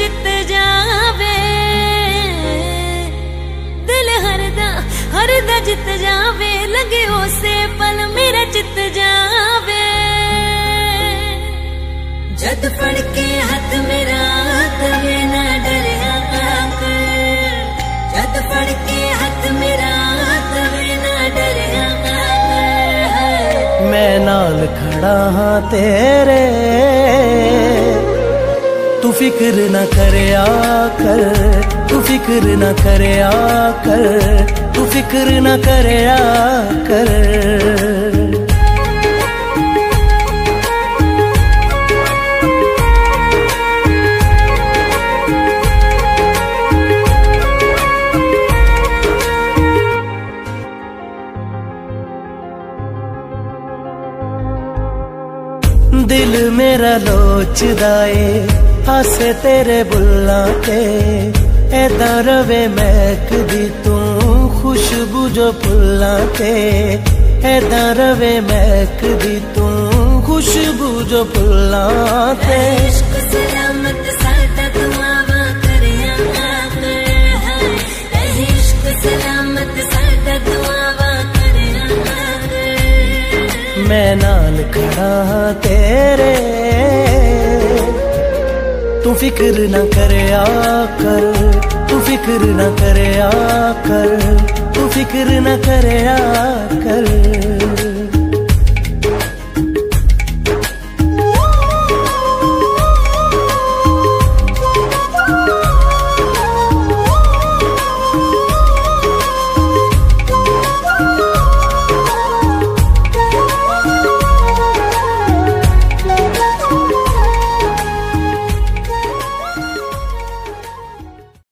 जित जावे, दिल हरदा जित जावे, लगे उसे पल मेरा जित जावे। जद फड़ के हाथ मेरा तवे ना डरिया कर, जद फड़ के हाथ मेरा तवे ना डरिया कर। मैं नाल खड़ा हाँ तेरे, तू फिक्र न करया कर, तू फिक्र न करया कर, तू फिक्र न करया कर। दिल मेरा लोचदा ए हासे तेरे बुल्ला ते, ऐदा रवे महकदी तू खुशबू जो फुल्ला ते, ऐदा रवे महकदी तू खुशबू जो फुल्ला ते। इश्क सलामत सादा दुआवा करया कर, इश्क सलामत सादा दुआवा करया कर। मैं नाल खड़ा तेरे, तू फिक्र न करया कर, तू फिक्र न करया कर, तू फिक्र न करया कर।